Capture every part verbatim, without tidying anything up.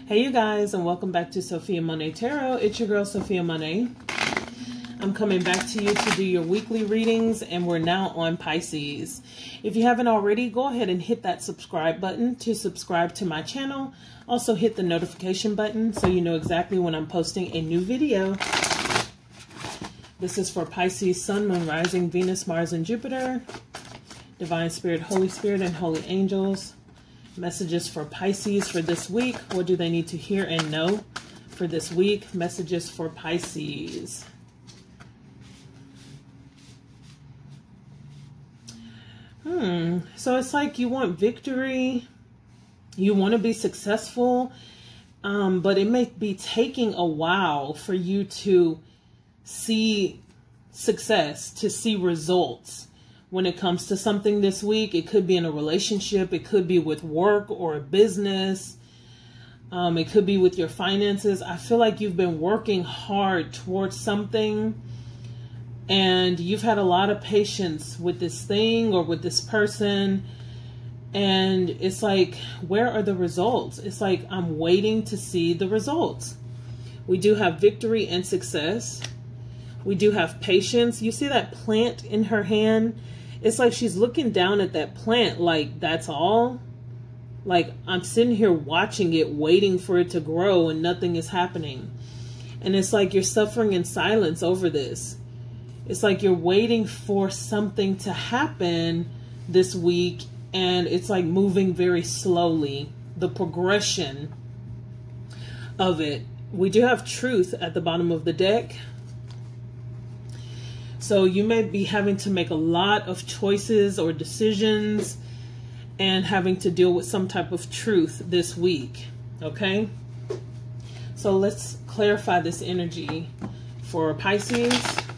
Hey you guys, and welcome back to Sophiamonay Tarot. It's your girl Sophiamonay. I'm coming back to you to do your weekly readings, and we're now on Pisces. If you haven't already, go ahead and hit that subscribe button to subscribe to my channel. Also hit the notification button so you know exactly when I'm posting a new video. This is for Pisces, Sun, Moon, Rising, Venus, Mars, and Jupiter. Divine Spirit, Holy Spirit, and Holy Angels. Messages for Pisces for this week. What do they need to hear and know for this week? Messages for Pisces. Hmm. So it's like you want victory. You want to be successful. Um, but it may be taking a while for you to see success, to see results. When it comes to something this week, it could be in a relationship, it could be with work or a business, um, it could be with your finances. I feel like you've been working hard towards something and you've had a lot of patience with this thing or with this person. And it's like, where are the results? It's like, I'm waiting to see the results. We do have victory and success. We do have patience. You see that plant in her hand? It's like she's looking down at that plant like, that's all? Like, I'm sitting here watching it, waiting for it to grow, and nothing is happening. And it's like you're suffering in silence over this. It's like you're waiting for something to happen this week, and it's like moving very slowly. The progression of it. We do have truth at the bottom of the deck. So you may be having to make a lot of choices or decisions and having to deal with some type of truth this week. Okay. So let's clarify this energy for Pisces.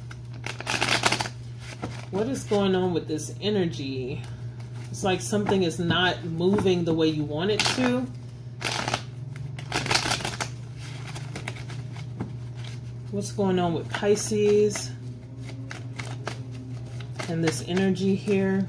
What is going on with this energy? It's like something is not moving the way you want it to. What's going on with Pisces? And this energy here.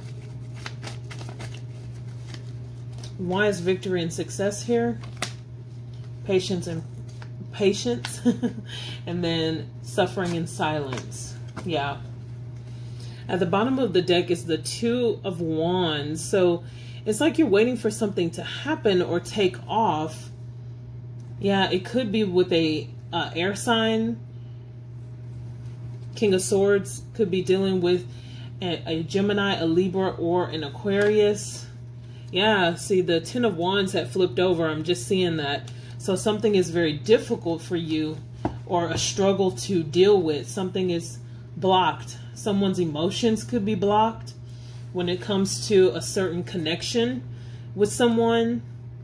Why is victory and success here? Patience and patience. And then suffering in silence. Yeah. At the bottom of the deck is the Two of Wands. So it's like you're waiting for something to happen or take off. Yeah, it could be with a uh, air sign. King of Swords could be dealing with a Gemini, a Libra, or an Aquarius. Yeah, see, the Ten of Wands had flipped over. I'm just seeing that. So something is very difficult for you, or a struggle to deal with. Something is blocked. Someone's emotions could be blocked when it comes to a certain connection with someone.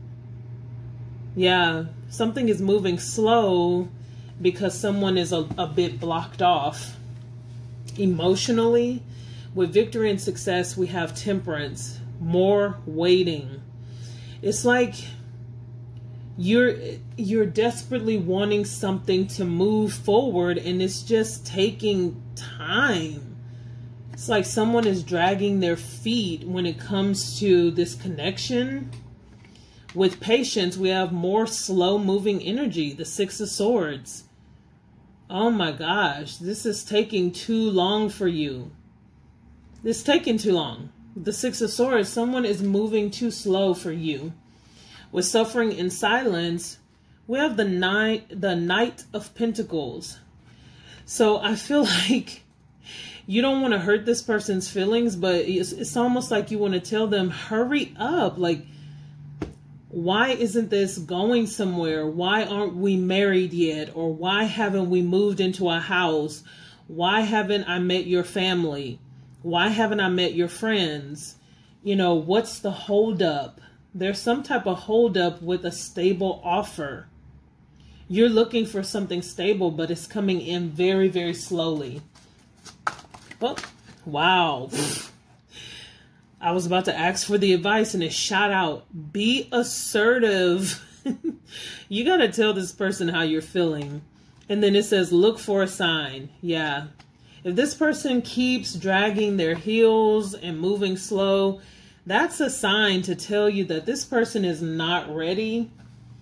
Yeah, something is moving slow because someone is a, a bit blocked off emotionally. With victory and success, we have temperance, more waiting. It's like you're you're desperately wanting something to move forward, and it's just taking time. It's like someone is dragging their feet when it comes to this connection. With patience, we have more slow-moving energy, the Six of Swords. Oh my gosh, this is taking too long for you. It's taking too long. The Six of Swords, someone is moving too slow for you. With suffering in silence, we have the nine, the Knight of Pentacles. So I feel like you don't want to hurt this person's feelings, but it's, it's almost like you want to tell them, hurry up. Like, why isn't this going somewhere? Why aren't we married yet? Or why haven't we moved into a house? Why haven't I met your family? Why haven't I met your friends? You know, what's the holdup? There's some type of holdup with a stable offer. You're looking for something stable, but it's coming in very, very slowly. Oh, wow. I was about to ask for the advice and it shot out. Be assertive. You got to tell this person how you're feeling. And then it says, look for a sign. Yeah. If this person keeps dragging their heels and moving slow, that's a sign to tell you that this person is not ready.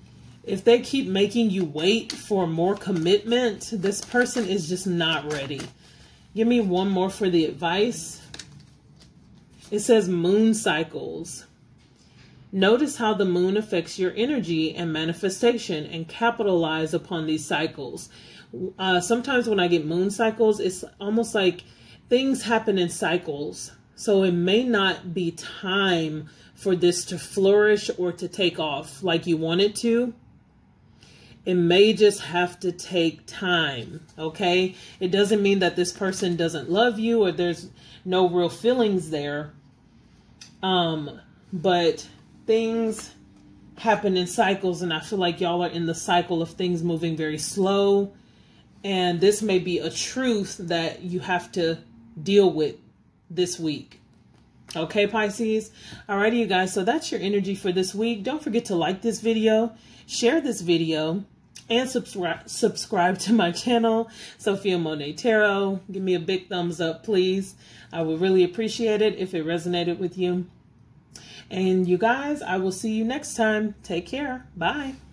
If they keep making you wait for more commitment, this person is just not ready. Give me one more for the advice. It says moon cycles. Notice how the moon affects your energy and manifestation and capitalize upon these cycles. Uh, sometimes when I get moon cycles, it's almost like things happen in cycles. So it may not be time for this to flourish or to take off like you want it to. It may just have to take time, okay? It doesn't mean that this person doesn't love you or there's no real feelings there. Um, but things happen in cycles, and I feel like y'all are in the cycle of things moving very slow. And this may be a truth that you have to deal with this week. Okay, Pisces? Alrighty, you guys. So that's your energy for this week. Don't forget to like this video, share this video, and subscribe subscribe to my channel, Sophiamonay Tarot. Give me a big thumbs up, please. I would really appreciate it if it resonated with you. And you guys, I will see you next time. Take care. Bye.